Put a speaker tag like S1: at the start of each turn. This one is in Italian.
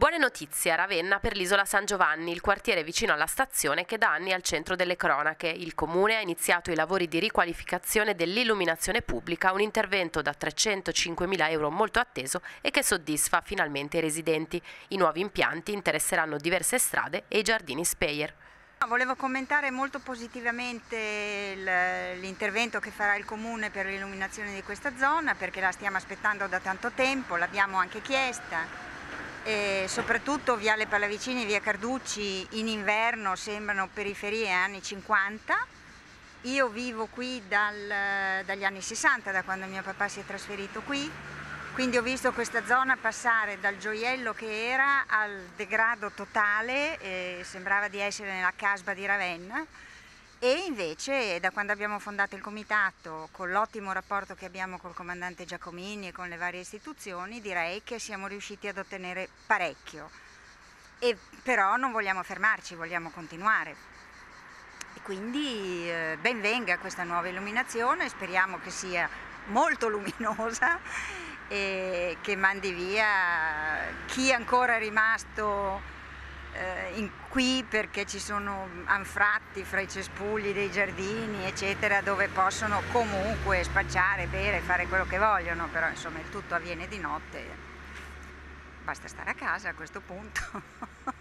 S1: Buone notizie a Ravenna per l'isola San Giovanni, il quartiere vicino alla stazione che da anni è al centro delle cronache. Il comune ha iniziato i lavori di riqualificazione dell'illuminazione pubblica, un intervento da 305.000 euro molto atteso e che soddisfa finalmente i residenti. I nuovi impianti interesseranno diverse strade e i giardini Speyer.
S2: Volevo commentare molto positivamente l'intervento che farà il Comune per l'illuminazione di questa zona, perché la stiamo aspettando da tanto tempo, l'abbiamo anche chiesta. E soprattutto Viale Pallavicini e Via Carducci in inverno sembrano periferie anni 50. Io vivo qui dagli anni 60, da quando mio papà si è trasferito qui, quindi ho visto questa zona passare dal gioiello che era al degrado totale, sembrava di essere nella casba di Ravenna. E invece da quando abbiamo fondato il comitato, con l'ottimo rapporto che abbiamo col comandante Giacomini e con le varie istituzioni, direi che siamo riusciti ad ottenere parecchio. Però non vogliamo fermarci, vogliamo continuare. E quindi ben venga questa nuova illuminazione, speriamo che sia molto luminosa e che mandi via chi ancora è rimasto qui, perché ci sono anfratti fra i cespugli dei giardini eccetera, dove possono comunque spacciare, bere, fare quello che vogliono, però insomma il tutto avviene di notte, basta stare a casa a questo punto.